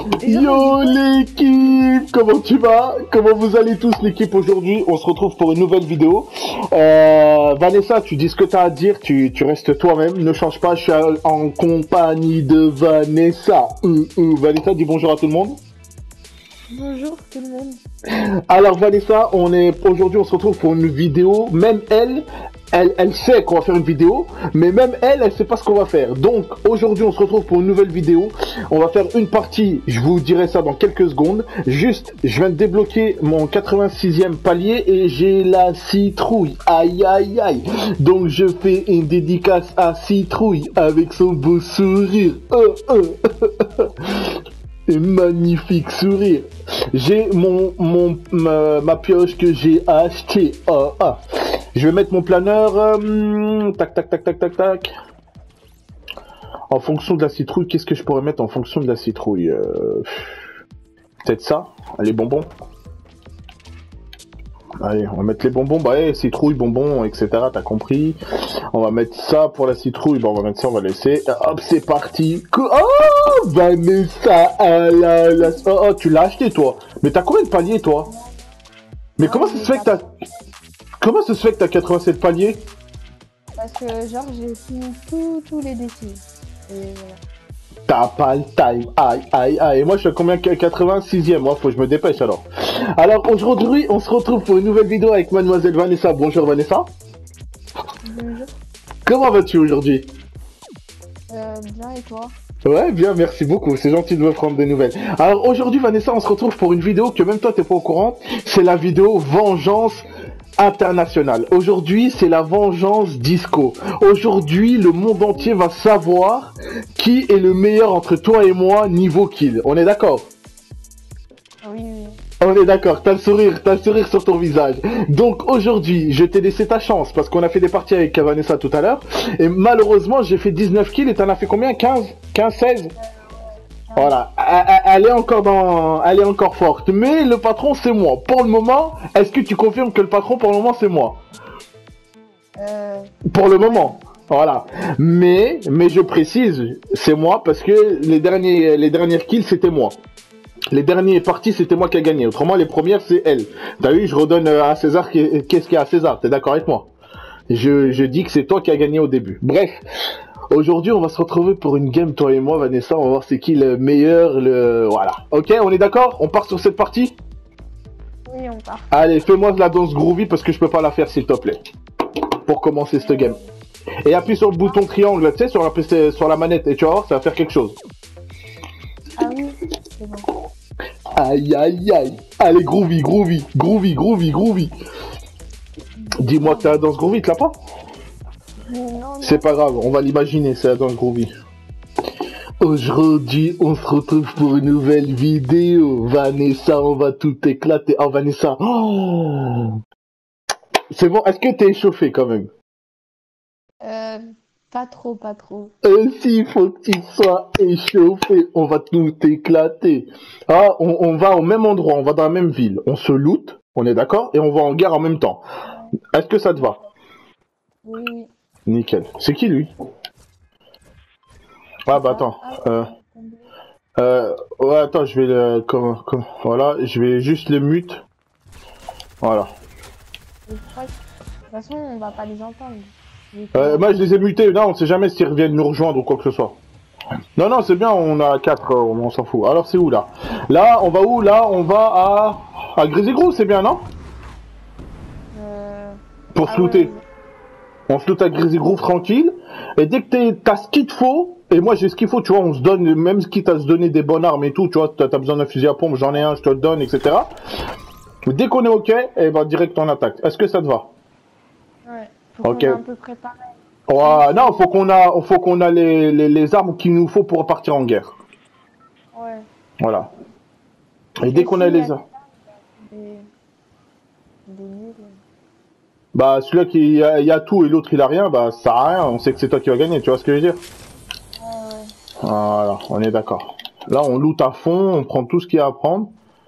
Yo l'équipe, comment tu vas? Comment vous allez tous l'équipe aujourd'hui? On se retrouve pour une nouvelle vidéo. Vanessa, tu dis ce que tu as à dire, tu restes toi-même, ne change pas, je suis en compagnie de Vanessa. Vanessa, dis bonjour à tout le monde. Bonjour tout le monde. Alors Vanessa, aujourd'hui on se retrouve pour une vidéo, même elle sait qu'on va faire une vidéo, mais même elle sait pas ce qu'on va faire. Donc aujourd'hui on se retrouve pour une nouvelle vidéo. On va faire une partie, je vous dirai ça dans quelques secondes. Juste, je viens de débloquer mon 86e palier et j'ai la citrouille. Aïe aïe aïe. Donc je fais une dédicace à Citrouille avec son beau sourire. Et magnifique sourire. J'ai ma pioche que j'ai acheté. Je vais mettre mon planeur. Tac tac tac tac tac tac. En fonction de la citrouille, qu'est-ce que je pourrais mettre en fonction de la citrouille? Peut-être ça, les bonbons. Allez, on va mettre les bonbons, citrouille, bonbons, etc. T'as compris. On va mettre ça pour la citrouille, on va mettre ça, on va laisser. Hop, c'est parti. Oh, Vanessa, tu l'as acheté, toi. Mais t'as combien de paliers, toi? Mais comment ça se fait que t'as 87 paliers? Parce que, genre, j'ai fini tous les défis. Et voilà. T'as pas le time. Aïe. Et moi, je suis à combien? 86e. Moi, faut que je me dépêche, alors. Alors, aujourd'hui, on se retrouve pour une nouvelle vidéo avec mademoiselle Vanessa. Bonjour, Vanessa. Bonjour. Comment vas-tu aujourd'hui? Bien, et toi? Ouais, bien, merci beaucoup. C'est gentil de me prendre des nouvelles. Alors, aujourd'hui, Vanessa, on se retrouve pour une vidéo que même toi, t'es pas au courant. C'est la vidéo Vengeance internationale. Aujourd'hui, c'est la vengeance disco. Aujourd'hui, le monde entier va savoir qui est le meilleur entre toi et moi niveau kill. On est d'accord? Oui. On est d'accord, t'as le sourire sur ton visage. Donc aujourd'hui, je t'ai laissé ta chance parce qu'on a fait des parties avec Vanessa tout à l'heure. Et malheureusement, j'ai fait 19 kills et t'en as fait combien? 15, 16? Voilà, elle est encore forte. Mais le patron, c'est moi. Pour le moment, est-ce que tu confirmes que le patron, pour le moment, c'est moi? Pour le moment. Voilà. Mais je précise, c'est moi parce que les dernières kills, c'était moi. Les dernières parties, c'était moi qui ai gagné. Autrement, les premières, c'est elle. T'as vu, je redonne à César qu'est-ce qu'il y a à César. T'es d'accord avec moi? Je dis que c'est toi qui as gagné au début. Bref. Aujourd'hui, on va se retrouver pour une game, toi et moi, Vanessa. On va voir c'est qui le meilleur, Voilà. Ok, on est d'accord? On part sur cette partie? Oui, on part. Allez, fais-moi la danse groovy parce que je peux pas la faire, s'il te plaît. Pour commencer cette game. Et appuie sur le bouton triangle, tu sais, sur la manette. Et tu vas voir, ça va faire quelque chose. Ah oui, c'est bon. Aïe, aïe, aïe. Allez, groovy. Dis-moi que t'as la danse groovy, tu l'as pas? Non. C'est pas grave, on va l'imaginer, c'est la danse groovy. Aujourd'hui, on se retrouve pour une nouvelle vidéo. Vanessa, on va tout éclater. Oh, Vanessa. Oh. C'est bon, est-ce que t'es échauffé quand même? Pas trop. Si, faut que tu sois échauffé. On va tout éclater. Ah, on va au même endroit, on va dans la même ville. On se loot, on est d'accord? Et on va en guerre en même temps. Est-ce que ça te va? Oui. Nickel. C'est qui lui? Ah bah attends. Ouais, attends, je vais le... voilà, je vais juste le mute. Voilà. De toute façon, on va pas les entendre. Moi, je les ai mutés. Non, on sait jamais s'ils reviennent nous rejoindre ou quoi que ce soit. Non, c'est bien, on a 4, on s'en fout. Alors, c'est où, là? Là, on va où? Là, on va à Grésy-Gros, c'est bien, non? Pour se looter. Ouais. On se loot à Grésy-Gros tranquille. Et dès que t'as ce qu'il te faut, et moi j'ai ce qu'il faut, tu vois, on se donne, même quitte à se donner des bonnes armes et tout, tu vois, t'as besoin d'un fusil à pompe, j'en ai un, je te le donne, etc. Dès qu'on est ok, et ben direct on attaque. Est-ce que ça te va? Ouais, faut qu'on ait un peu préparé. Ouais, non, faut qu'on a les armes qu'il nous faut pour partir en guerre. Ouais. Voilà. Et dès qu'on a les armes. Des nuls. Bah celui-là qui y a tout et l'autre il a rien, bah ça sert à rien, on sait que c'est toi qui vas gagner, tu vois ce que je veux dire? Ouais. Voilà, on est d'accord. Là on loot à fond, on prend tout ce qu'il y a à prendre.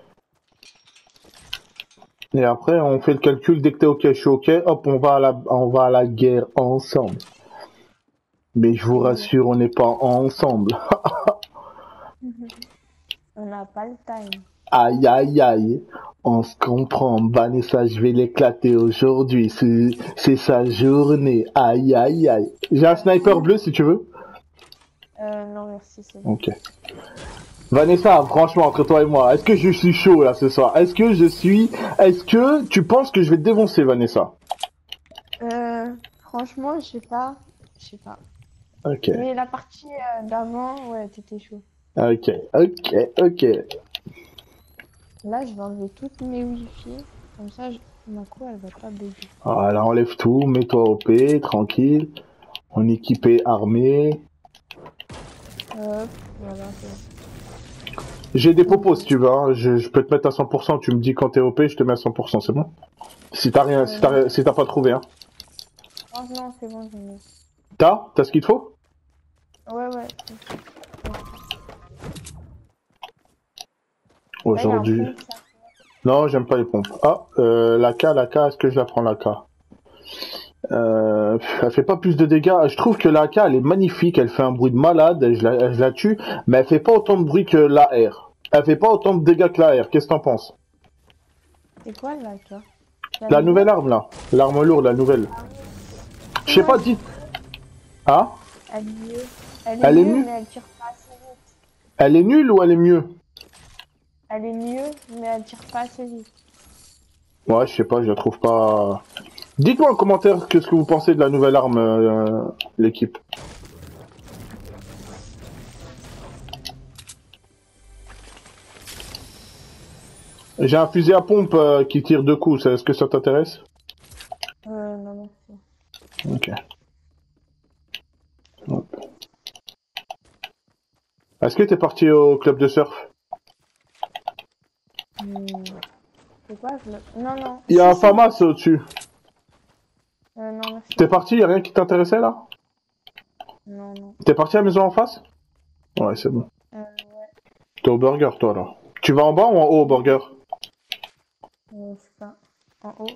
Et après on fait le calcul, dès que t'es ok, je suis ok, hop on va à la guerre ensemble. Mais je vous rassure, on n'est pas ensemble. On n'a pas le time. Aïe aïe aïe, on se comprend, Vanessa, je vais l'éclater aujourd'hui, c'est sa journée, aïe aïe aïe. J'ai un sniper bleu si tu veux. Non, merci, c'est bon. Ok. Vanessa, franchement, entre toi et moi, est-ce que je suis chaud là ce soir? Est-ce que tu penses que je vais te défoncer, Vanessa? Franchement, je sais pas. Je sais pas. Ok, Mais la partie d'avant, ouais, t'étais chaud. ok, ok, ok. Là, je vais enlever toutes mes wifi. Comme ça, ma co, elle va pas bugger. Voilà, enlève tout, mets-toi au P, tranquille. On est équipé, armé. Hop, voilà, c'est bon. J'ai des popos si tu veux, hein. Je peux te mettre à 100%, tu me dis quand t'es OP, je te mets à 100%, c'est bon? Si t'as rien, si t'as pas trouvé, hein. Oh non, c'est bon, j'en ai. T'as ce qu'il te faut? Ouais. Aujourd'hui. Là, il y a un pont, ça. Non, j'aime pas les pompes. Ah, la K, est-ce que je la prends la K? Elle fait pas plus de dégâts. Je trouve que la K, elle est magnifique, elle fait un bruit de malade, je la tue, mais elle fait pas autant de bruit que la R. Elle fait pas autant de dégâts que la R. Qu'est-ce que t'en penses? C'est quoi là, toi? La nouvelle arme là, l'arme lourde, la nouvelle. Je sais pas, dites. Hein? Elle est mieux. Elle est mieux? Mais elle tire pas assez vite. Elle est nulle ou elle est mieux? Elle est mieux, mais elle tire pas assez vite. Ouais, je sais pas, je la trouve pas. Dites-moi en commentaire qu'est-ce que vous pensez de la nouvelle arme, l'équipe. J'ai un fusil à pompe qui tire 2 coups, est-ce que ça t'intéresse? Non. Ok. Hop. Est-ce que t'es parti au club de surf? C'est quoi Non. Il y a un FAMAS au-dessus. Non, merci. T'es parti, y'a rien qui t'intéressait là? Non. T'es parti à la maison en face? Ouais, c'est bon. Ouais. T'es au burger toi là. Tu vas en bas ou en haut au burger? Je sais pas. En haut.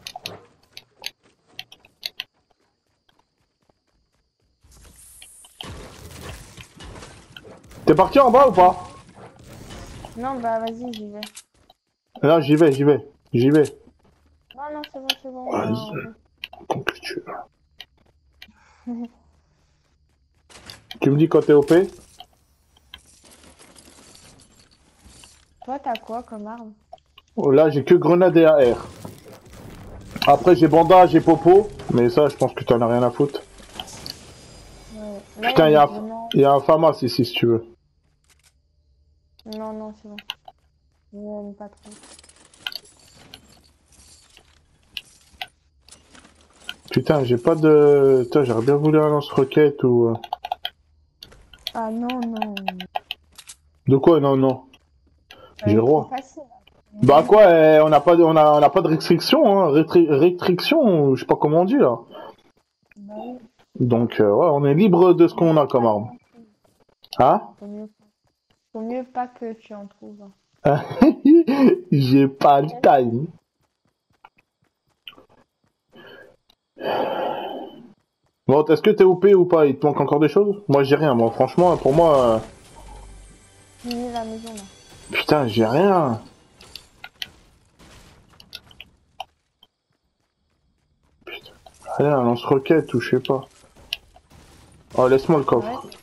T'es parti en bas ou pas? Non, bah vas-y, j'y vais. Là, j'y vais. Non, c'est bon. Con que tu es là. Tu me dis quand t'es OP? Toi, t'as quoi comme arme? Oh, là, j'ai que grenade et AR. Après, j'ai bandage et popo, mais ça, je pense que t'en as rien à foutre. Ouais. Là, Putain, il y a un FAMAS ici, si tu veux. Non, c'est bon. Je n'aime pas trop. Putain, j'ai pas de... Putain, j'aurais bien voulu un lance-roquette ou... Ah non. De quoi? Non. J'ai le droit. Facile. Bah quoi, on n'a pas de restriction, hein. Restriction, je sais pas comment on dit là. Bah oui. Donc ouais, on est libre de ce qu'on a comme arme. Hein? Faut mieux pas que tu en trouves. J'ai pas le time. Bon, est-ce que t'es OP ou pas? Il te manque encore des choses? Moi j'ai rien, moi franchement, pour moi... Finis la maison là. Putain, j'ai rien. Putain. Allez, un lance-roquette ou je sais pas. Oh, laisse-moi le coffre. Ouais.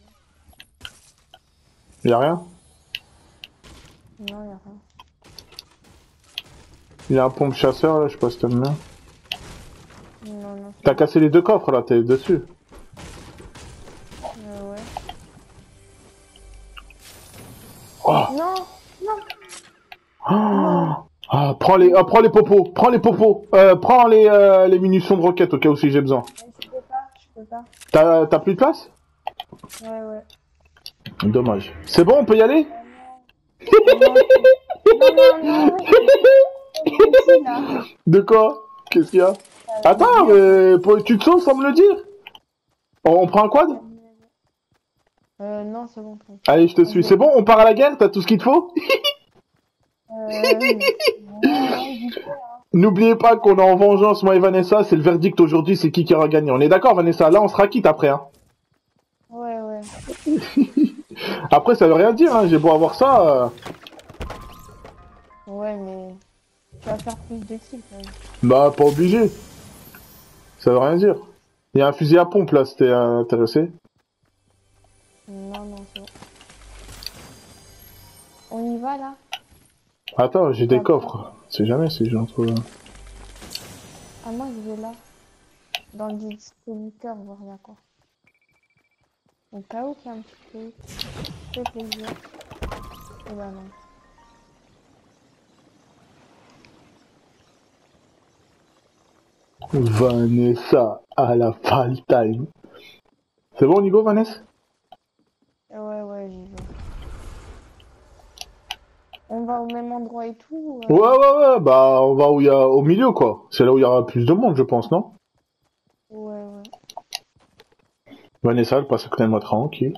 Y'a rien? Non, y a rien. Il y a un pompe chasseur là, je sais pas si t'aimes bien. Non. T'as cassé les 2 coffres là, t'es dessus. Ouais. Oh. Non. Ah, prends les popos, prends les munitions de roquette au cas où si j'ai besoin. Je peux pas. T'as plus de place? Ouais. Dommage. C'est bon, on peut y aller? Non. De quoi? Qu'est-ce qu'il y a? Attends, mais tu te sauves sans me le dire? On prend un quad? Non, c'est bon. Allez, je te suis. C'est bon, on part à la guerre? T'as tout ce qu'il te faut? N'oubliez pas qu'on est en vengeance, moi et Vanessa. C'est le verdict aujourd'hui, c'est qui aura gagné. On est d'accord, Vanessa? Là, on sera quitte après, hein? Ouais. Après, ça veut rien dire, hein. J'ai beau avoir ça. Ouais, mais tu vas faire plus de kills quand même. Bah, pas obligé. Ça veut rien dire. Il y a un fusil à pompe là, c'était intéressé. Non, non, c'est bon. On y va là? Attends, j'ai des Pas peur. coffres. C'est jamais si j'en trouve un. Ah, moi je vais là. Dans le distributeur, voir il y a quoi. Au cas où qu'il y a un petit truc. Ça fait plaisir. Et bah non. Vanessa à la fall time. C'est bon, Nico, Vanessa? Ouais, ouais, j'y vais. On va au même endroit et tout. Ouais, ouais, ouais, bah, on va où il y a, au milieu, quoi. C'est là où il y aura plus de monde, je pense, non? Ouais, ouais. Vanessa, elle passe à côté de moi tranquille.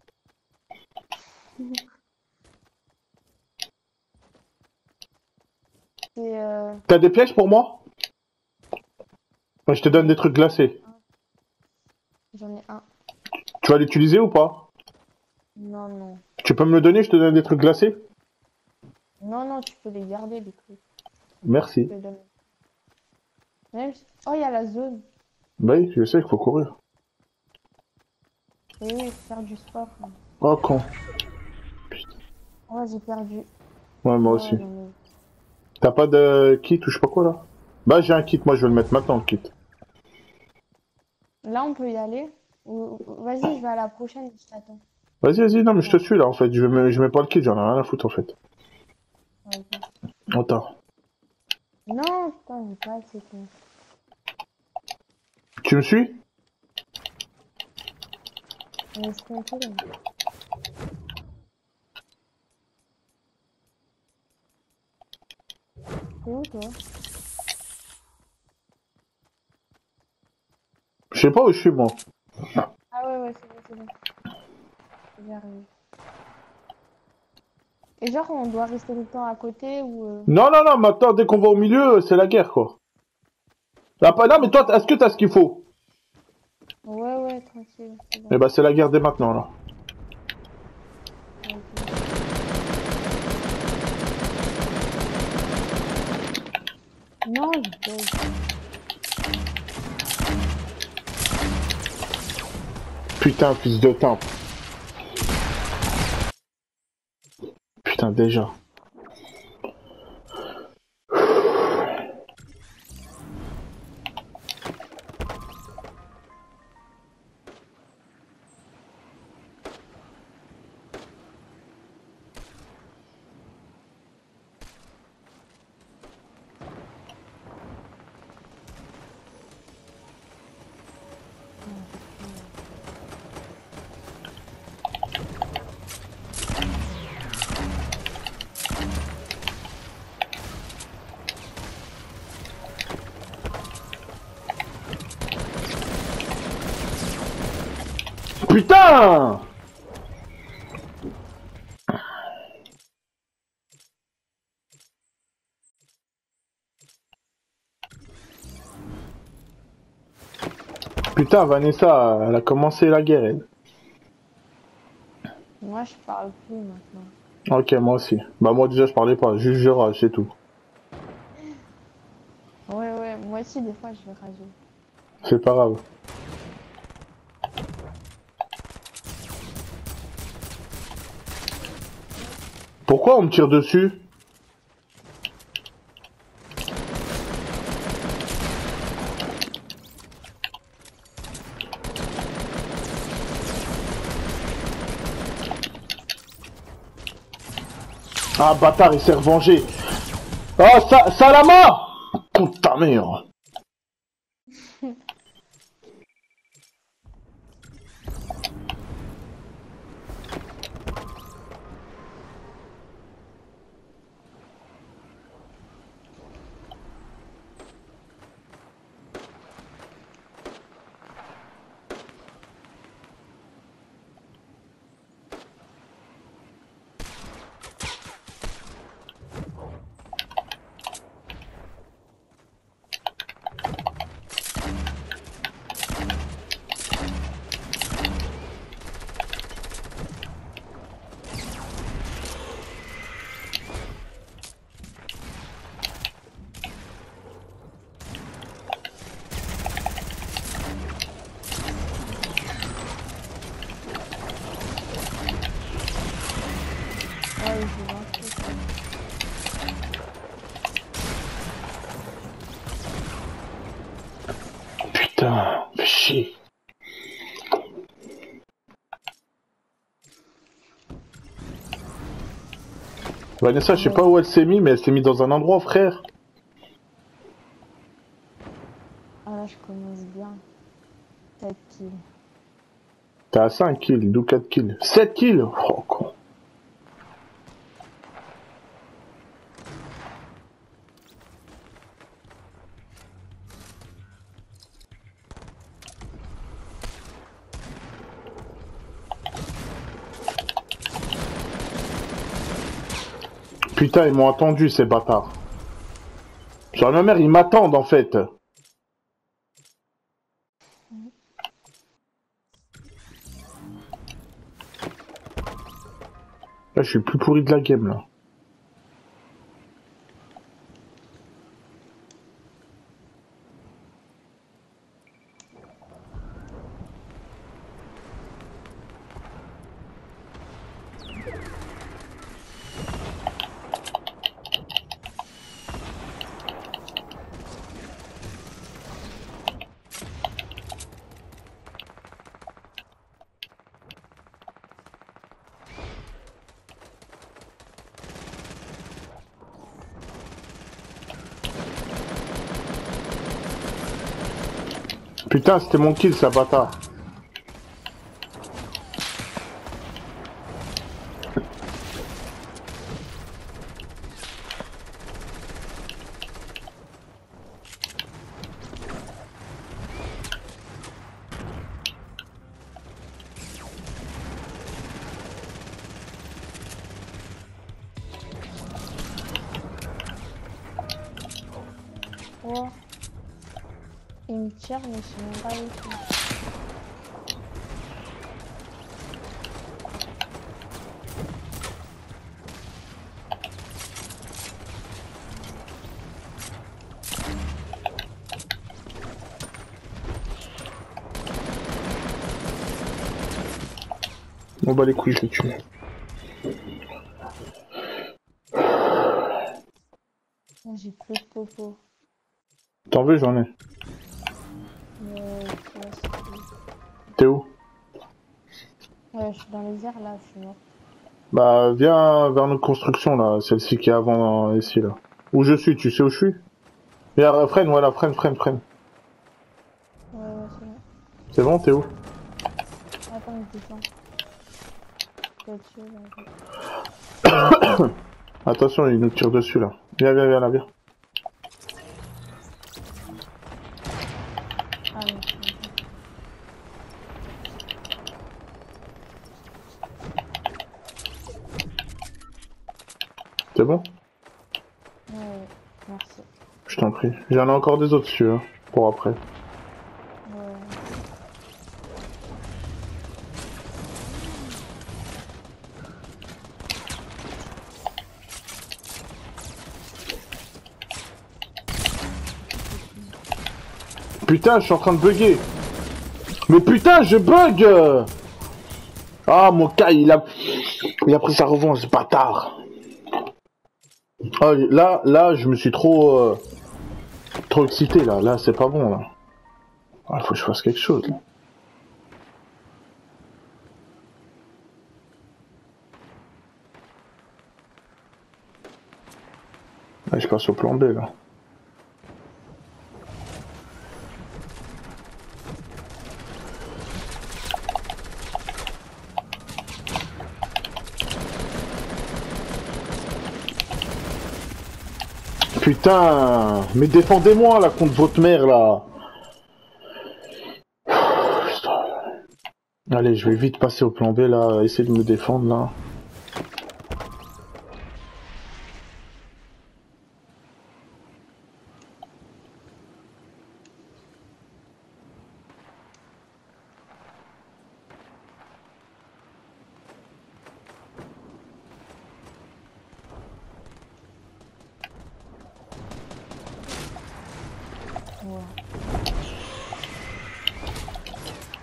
C'est T'as des pièges pour moi? Ouais, je te donne des trucs glacés. j'en ai un. Tu vas l'utiliser ou pas? Non, non. Tu peux me le donner, je te donne des trucs glacés? Non, non, tu peux les garder, les trucs. Merci. Je te donne. Oh, il y a la zone. Bah oui, je sais qu'il faut courir. Oui, oui, faire du sport. Oh, con. Oh, j'ai perdu. Ouais, moi Ouais, aussi. non, T'as pas de kit ou je sais pas quoi, là? Bah, j'ai un kit, moi, je vais le mettre maintenant, le kit. mais... Là, on peut y aller. Vas-y, je vais à la prochaine, je t'attends. Vas-y, vas-y, non, mais je te Ouais, suis, là, en fait. Je mets pas le kit, j'en ai rien à foutre, en fait. ok. Attends. Non, putain, j'ai pas assez con. Tu me suis? On est tranquille. C'est où, toi? Je sais pas où je suis, moi. Ah ouais, ouais, c'est bon. J'arrive. Et genre, on doit rester tout le temps à côté ou... Non, non, non, maintenant, dès qu'on va au milieu, c'est la guerre, quoi. Là, là, mais toi, est-ce que t'as ce qu'il faut? Ouais, ouais, tranquille, c'est bon. Eh ben, c'est la guerre dès maintenant, là. Ok. Non, je bug. Putain, fils de temps. Putain, déjà. Putain! Putain, Vanessa, elle a commencé la guerre, elle. Moi, je parle plus maintenant. Ok, moi aussi. Bah, moi, déjà, je parlais pas. Juste, je rage, c'est tout. Ouais, ouais, moi aussi, des fois, je vais rager. C'est pas grave. Pourquoi on me tire dessus? Ah, bâtard, il s'est revengé. Ah, Salama! Putain, merde. il joue un truc. Putain, fais chier. Vanessa, je sais pas où elle s'est mise, mais elle s'est mise dans un endroit, frère. Ah là, je commence bien. 7 kills. T'es à 5 kills, d'où 4 kills. 7 kills. Oh, con. Putain, ils m'ont attendu, ces bâtards. Sur ma mère, ils m'attendent, en fait. Là, je suis plus pourri de la game, là. Putain, c'était mon kill, ça, bâtard. Oh. Il me tire, mais je sais même pas où il est. Bon, bah, les couilles, je l'ai tué. J'ai plus de popo. T'en veux, j'en ai. Mais tu vois, c'est tout. T'es où? Ouais, je suis dans les airs là, je suis mort. Bah, viens vers notre construction, là. Celle-ci qui est avant, ici, là. Où je suis, tu sais où je suis? Viens, freine, voilà, freine. Ouais, c'est bon. C'est bon, t'es où? Attends, il descend. Là-dessus, là. Attention, il nous tire dessus, là. Viens, là, viens. Ah non, C'est bon? ouais, merci. Je t'en prie. J'en ai encore des autres dessus, hein, pour après. Ouais. Putain, je suis en train de bugger. Mais putain, je bug. Ah, mon cas, il a pris sa revanche, ce bâtard. Ah, là, je me suis trop excité, là. Là, c'est pas bon, là. Ah, faut que je fasse quelque chose, là. Là, je passe au plan B, là. Putain, mais défendez-moi là contre votre mère là. Allez, je vais vite passer au plan B là, essayer de me défendre là. Ouais.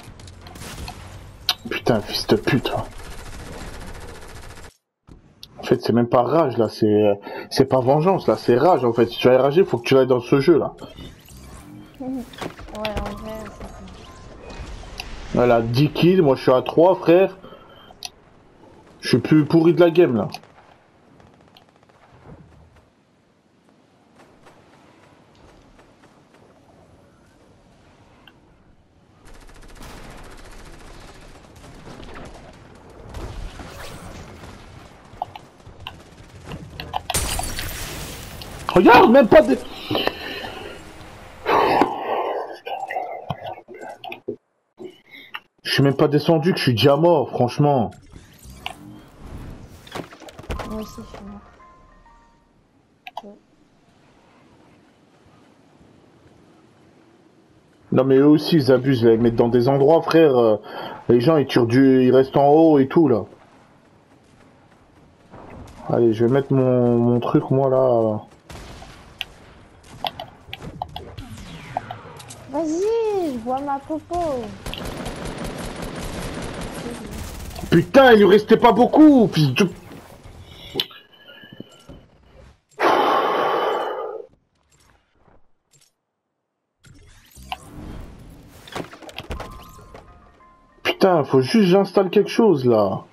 Putain, fils de pute. fait, c'est même pas rage là, c'est pas vengeance là, c'est rage en fait. Si tu vas rager, faut que tu ailles dans ce jeu là. Ouais, en vrai, c'est ça. Elle a 10 kills, moi je suis à 3 frère. Je suis plus pourri de la game là. Regarde, même pas de... Je suis même pas descendu, que je suis déjà mort, franchement. Moi aussi, je suis mort. Ouais. Non mais eux aussi ils abusent, là. Ils mettent dans des endroits frère, les gens ils tirent ils restent en haut et tout là. Allez, je vais mettre mon truc moi là. Vas-y, je vois ma popo. Putain, il lui restait pas beaucoup, fils de... Putain, faut juste que j'installe quelque chose là.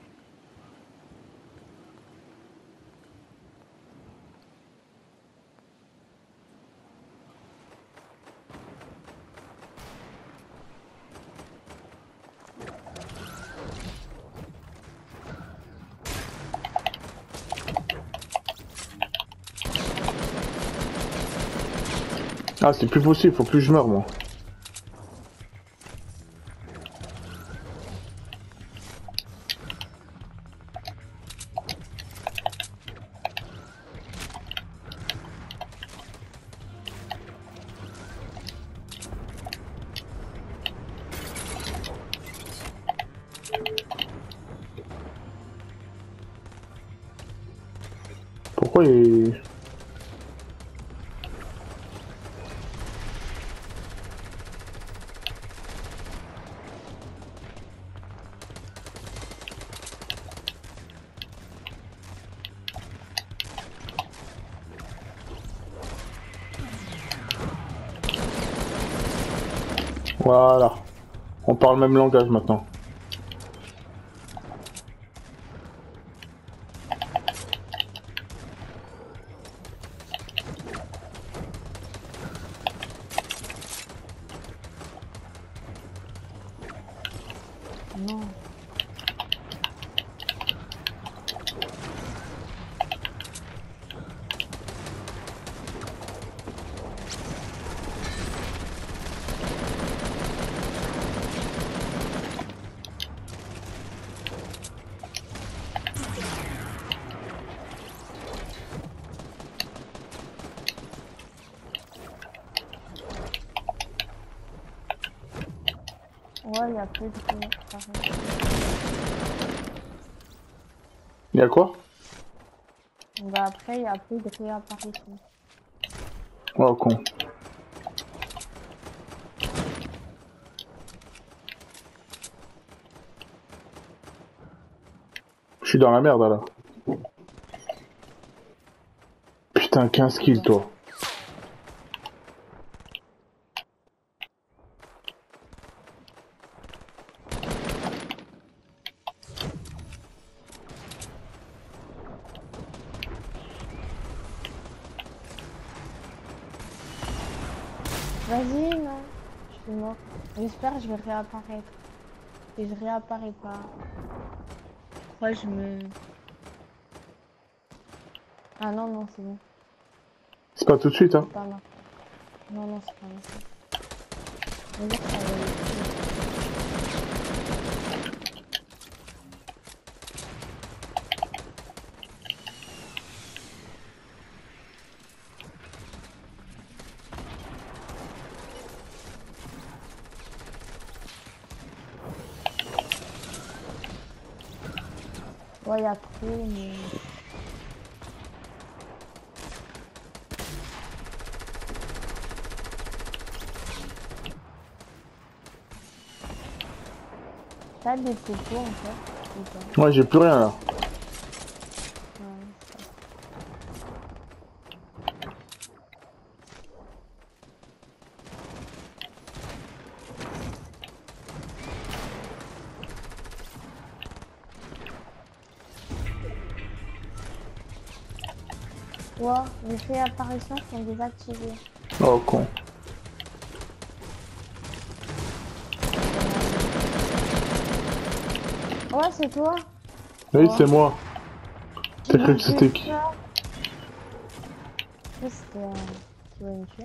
Ah, c'est plus possible, faut plus que je meure moi. Pourquoi il... Voilà. On parle le même langage maintenant. Non. Ouais, il y a plus de pareil. Il y a quoi? Bah après, il y a plus de réapparition. Oh con. Je suis dans la merde là. Putain, 15 kills toi. Vas-y, non. Je suis mort. J'espère que je vais réapparaître. Si je réapparais pas. Pourquoi je me... Ah non, non, c'est bon. C'est pas tout de suite hein. C'est pas mal. Non, non, c'est pas mal. On va dire que ça va aller. Ouais, il y a trop, mais... T'as des popos encore ou pas? Ouais, j'ai plus rien là. toi. Les faits apparitions sont désactivés. Oh con. Ouais, c'est toi. Oui, Oh. c'est moi. T'as cru que c'était qui? C'était qui va me tuer.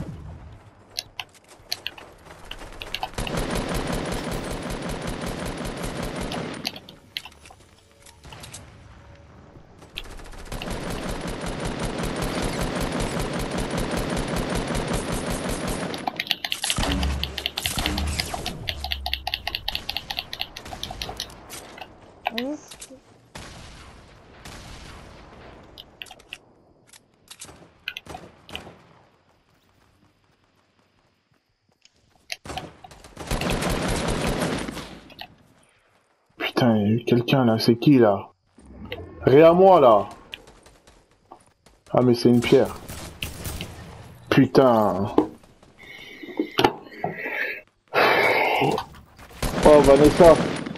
Oui, Putain, il y a eu quelqu'un là, c'est qui là? Rien à moi là. Ah mais c'est une pierre. Putain. Oh Vanessa.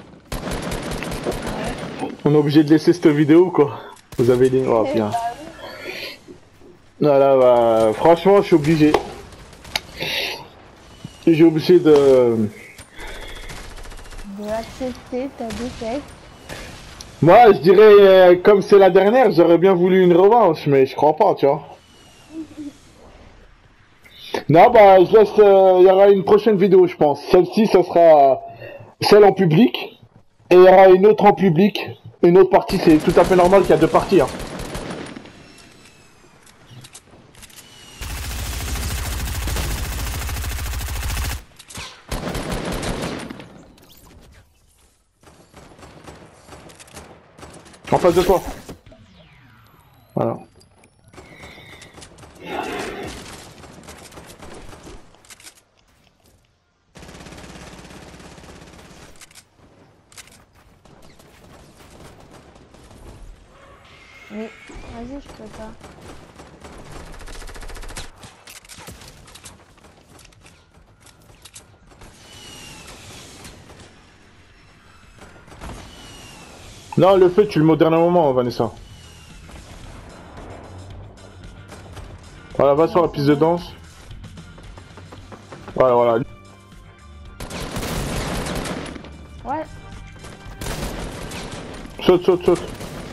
On est obligé de laisser cette vidéo quoi. Vous avez des... Oh bien. Voilà, bah, franchement je suis obligé. J'ai obligé de accepter ta défaite. Moi, je dirais, comme c'est la dernière, j'aurais bien voulu une revanche, mais je crois pas, tu vois. Non, bah, je laisse, il y aura une prochaine vidéo, je pense. Celle-ci, ça sera celle en public, et il y aura une autre en public, une autre partie, c'est tout à fait normal qu'il y a deux parties, hein. En face de toi. Voilà. Mais vas-y, je peux pas. Non, le fait, tu le mets au dernier moment, Vanessa. Voilà, va sur la piste de danse. Voilà, voilà. Ouais. Saute, saute, saute.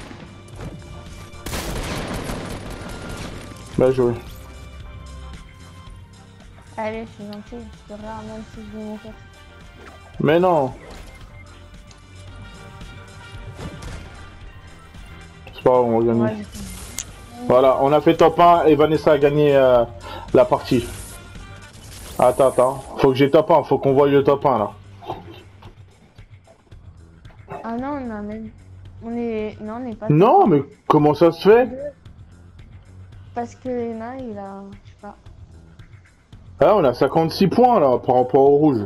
Bien joué. Allez, je suis gentil. Je te regarde même si je vais mourir. Mais non. C'est pas grave, on va gagner. Ouais, Voilà, on a fait top 1 et Vanessa a gagné la partie. Attends, attends. Faut que j'ai top 1, faut qu'on voie le top 1 là. Ah non, on a même... On est... Non, on n'est pas... Non, mais comment ça se fait? Parce que Lena, il a... Je sais pas. Ah, on a 56 points là par rapport au rouge.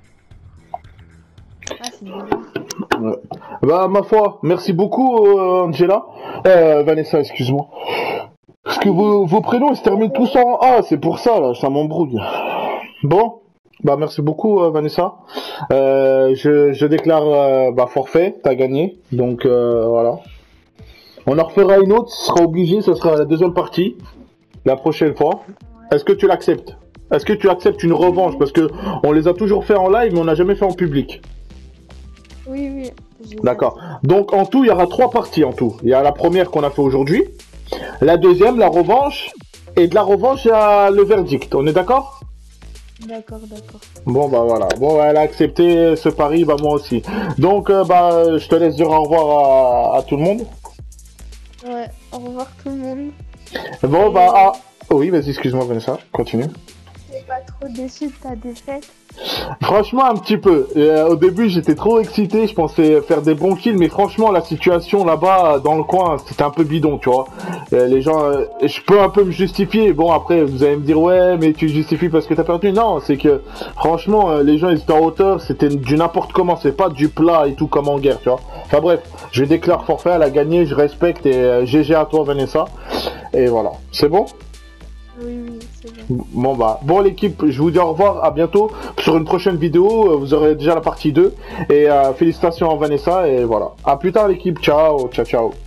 Ah, c'est bizarre. Ouais. Bah, ma foi, merci beaucoup Angela. Vanessa, excuse-moi. Parce que vos prénoms ils se terminent tous en A, c'est pour ça là, ça m'embrouille. Bon, bah merci beaucoup Vanessa. Je déclare bah, forfait, t'as gagné. Donc voilà. On en refera une autre, ce sera obligé, ce sera la deuxième partie, la prochaine fois. Est-ce que tu l'acceptes? Est-ce que tu acceptes une revanche? Parce que on les a toujours fait en live, mais on n'a jamais fait en public. Oui, oui. D'accord. Donc en tout, il y aura 3 parties en tout. Il y a la première qu'on a fait aujourd'hui, la deuxième, la revanche, et de la revanche, il y a le verdict. On est d'accord? D'accord, d'accord. Bon bah voilà. Bon, elle a accepté ce pari, bah moi aussi. Donc bah je te laisse dire au revoir à tout le monde. Ouais, au revoir tout le monde. Bon bah ah oui, vas-y, excuse-moi Vanessa, continue. T'es pas trop déçu de ta défaite? Franchement, un petit peu. Au début, j'étais trop excité, je pensais faire des bons kills, mais franchement, la situation là-bas, dans le coin, c'était un peu bidon, tu vois. Les gens, je peux un peu me justifier. Bon, après, vous allez me dire, ouais, mais tu justifies parce que t'as perdu. Non, c'est que, franchement, les gens, ils étaient en hauteur, c'était du n'importe comment, c'est pas du plat et tout comme en guerre, tu vois. Enfin bref, je déclare forfait, elle a gagné, je respecte, et GG à toi, Vanessa. Et voilà, c'est bon? Oui, oui, c'est bon. Bon bah, bon l'équipe, je vous dis au revoir, à bientôt sur une prochaine vidéo, vous aurez déjà la partie 2 et félicitations à Vanessa et voilà. À plus tard l'équipe, ciao, ciao, ciao.